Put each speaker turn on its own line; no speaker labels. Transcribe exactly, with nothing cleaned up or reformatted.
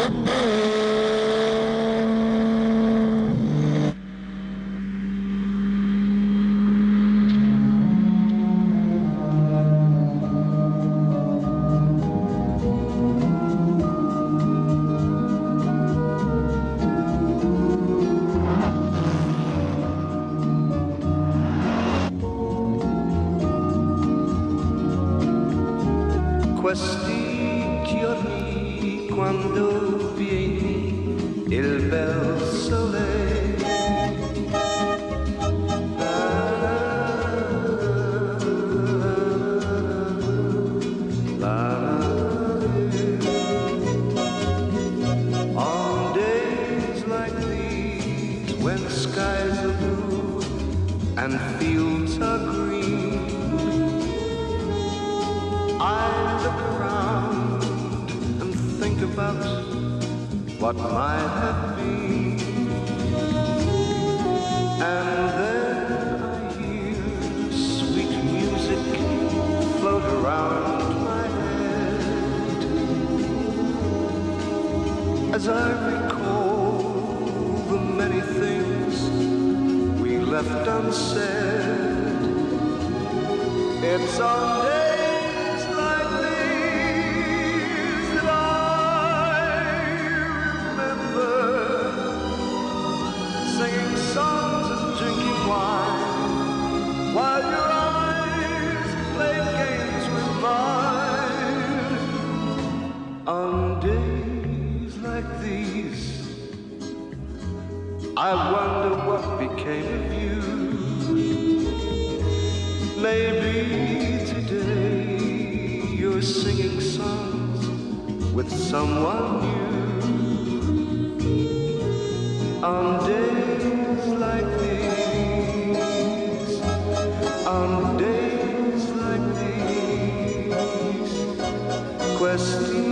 Questi giorni quando vieni il bel sole, on days like these when skies are blue and fields are green, I look around and think about what might have been, and then I hear sweet music float around my head as I recall the many things we left unsaid. It's on days like these that I remember singing songs and drinking wine while your eyes played games with mine. On days like these, I wonder what became of you. Maybe today you're singing songs with someone new. On days like these, on days like these, questi